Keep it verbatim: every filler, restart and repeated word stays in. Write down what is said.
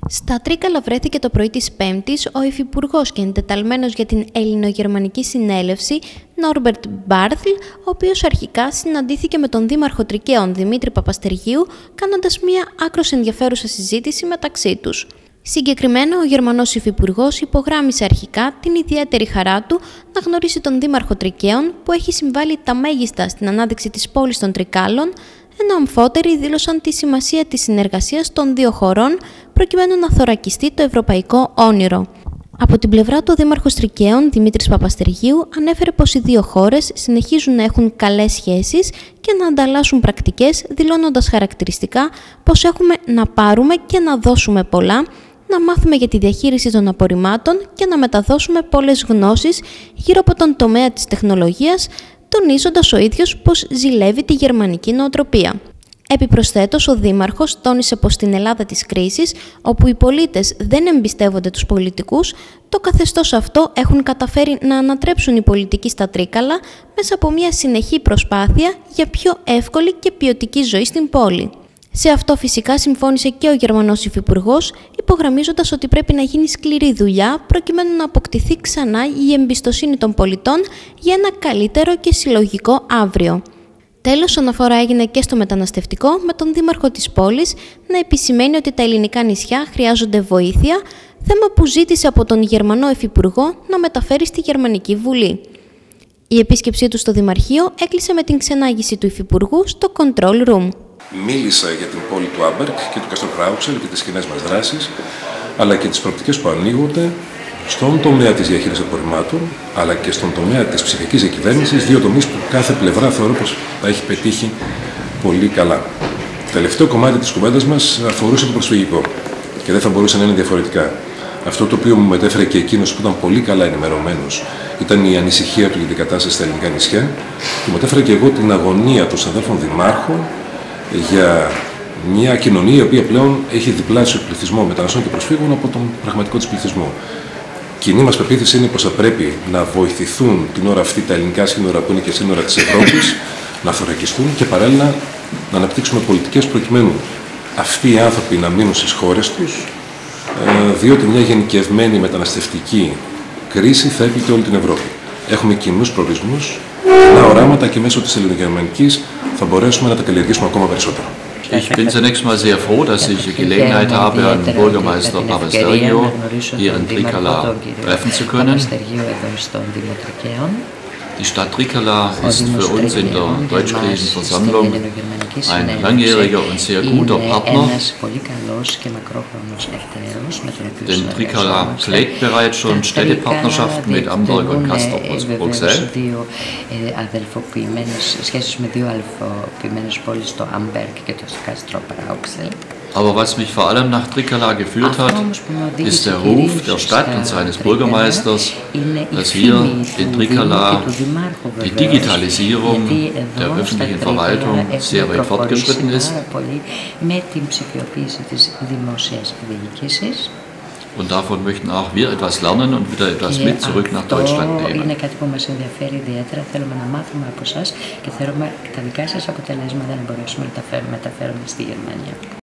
Στα Τρίκαλα βρέθηκε το πρωί της Πέμπτης ο υφυπουργός και εντεταλμένος για την Ελληνογερμανική Συνέλευση Νόρμπερτ Μπάρθλ, ο οποίος αρχικά συναντήθηκε με τον Δήμαρχο Τρικαίων Δημήτρη Παπαστεργίου, κάνοντας μια άκρως ενδιαφέρουσα συζήτηση μεταξύ τους. Συγκεκριμένα, ο Γερμανός υφυπουργός υπογράμμισε αρχικά την ιδιαίτερη χαρά του να γνωρίσει τον Δήμαρχο Τρικαίων, που έχει συμβάλει τα μέγιστα στην ανάδειξη της πόλης των Τρικάλων, ενώ αμφότεροι δήλωσαν τη σημασία της συνεργασίας των δύο χωρών προκειμένου να θωρακιστεί το ευρωπαϊκό όνειρο. Από την πλευρά του, ο Δήμαρχος Τρικαίων, Δημήτρης Παπαστεργίου, ανέφερε πως οι δύο χώρες συνεχίζουν να έχουν καλές σχέσεις και να ανταλλάσσουν πρακτικές, δηλώνοντας χαρακτηριστικά πως έχουμε να πάρουμε και να δώσουμε πολλά, να μάθουμε για τη διαχείριση των απορριμμάτων και να μεταδώσουμε πολλές γνώσεις γύρω από τον τομέα της τεχνολογίας, τονίζοντας ο ίδιος πως ζηλεύει τη γερμανική νοοτροπία. Επιπροσθέτως, ο Δήμαρχος τόνισε πως στην Ελλάδα της κρίσης, όπου οι πολίτες δεν εμπιστεύονται τους πολιτικούς, το καθεστώς αυτό έχουν καταφέρει να ανατρέψουν οι πολιτικοί στα Τρίκαλα μέσα από μια συνεχή προσπάθεια για πιο εύκολη και ποιοτική ζωή στην πόλη. Σε αυτό φυσικά συμφώνησε και ο Γερμανός υφυπουργός, υπογραμμίζοντας ότι πρέπει να γίνει σκληρή δουλειά προκειμένου να αποκτηθεί ξανά η εμπιστοσύνη των πολιτών για ένα καλύτερο και συλλογικό αύριο. Τέλος, αναφορά έγινε και στο μεταναστευτικό, με τον Δήμαρχο της πόλης να επισημαίνει ότι τα ελληνικά νησιά χρειάζονται βοήθεια, θέμα που ζήτησε από τον Γερμανό υφυπουργό να μεταφέρει στη Γερμανική Βουλή. Η επίσκεψή του στο Δημαρχείο έκλεισε με την ξενάγηση του υφυπουργού στο Control Room. Μίλησα για την πόλη του Άμπερκ και του Καστορ Φράουξελ και τις κοινές μας δράσεις, αλλά και τις προοπτικές που ανοίγονται στον τομέα της διαχείρισης απορριμμάτων, αλλά και στον τομέα της ψηφιακής διακυβέρνησης, δύο τομείς που κάθε πλευρά θεωρώ πως θα έχει πετύχει πολύ καλά. Το τελευταίο κομμάτι της κουβέντας μας αφορούσε το προσφυγικό και δεν θα μπορούσε να είναι διαφορετικά. Αυτό το οποίο μου μετέφερε και εκείνος που ήταν πολύ καλά ενημερωμένος ήταν η ανησυχία του για την κατάσταση στα ελληνικά νησιά, και μου μετέφερε και εγώ την αγωνία των συναδέλφων δημάρχων για μια κοινωνία η οποία πλέον έχει διπλάσιο πληθυσμό μεταναστών και προσφύγων από τον πραγματικό της πληθυσμό. Κοινή μας πεποίθηση είναι πως θα πρέπει να βοηθηθούν την ώρα αυτή τα ελληνικά σύνορα, που είναι και σύνορα της Ευρώπης, να θωρακιστούν και παράλληλα να αναπτύξουμε πολιτικές προκειμένου αυτοί οι άνθρωποι να μείνουν στις χώρες τους, διότι μια γενικευμένη μεταναστευτική κρίση θα έπληκτε όλη την Ευρώπη. Έχουμε κοινούς προορισμούς, κοινά οράματα και μέσω της ελληνογερμανικής θα μπορέσουμε να τα καλλιεργήσουμε ακόμα περισσότερο. Ich bin zunächst mal sehr froh, dass ich die Gelegenheit habe, Herrn Bürgermeister Papastergiou hier in Trikala treffen zu können. Die Stadt Trikala ist für uns in der Deutsch-Griechischen Versammlung ein langjähriger und sehr guter Partner, denn Trikala pflegt bereits schon Städtepartnerschaften mit Amberg und Castrop-Rauxel. Aber was mich vor allem nach Trikala geführt hat, ist der Ruf der Stadt und seines Bürgermeisters, dass hier in Trikala die Digitalisierung der öffentlichen Verwaltung sehr weit fortgeschritten ist. Und davon möchten auch wir etwas lernen und wieder etwas mit zurück nach Deutschland nehmen.